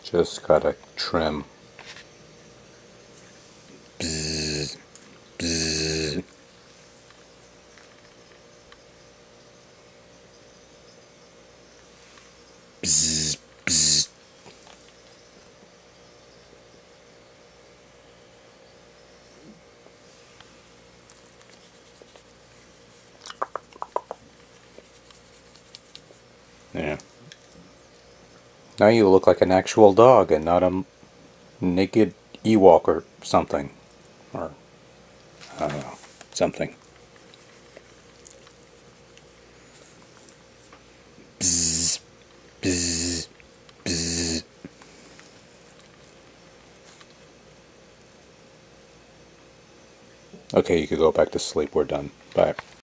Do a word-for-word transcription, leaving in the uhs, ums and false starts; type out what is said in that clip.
Just gotta trim. Bzzz, bzzz. Bzzz, bzzz. Yeah. Now you look like an actual dog and not a naked Ewok or something. Or, I don't know, something. Bzzz, bzzz, bzzz. Okay, you could go back to sleep. We're done. Bye.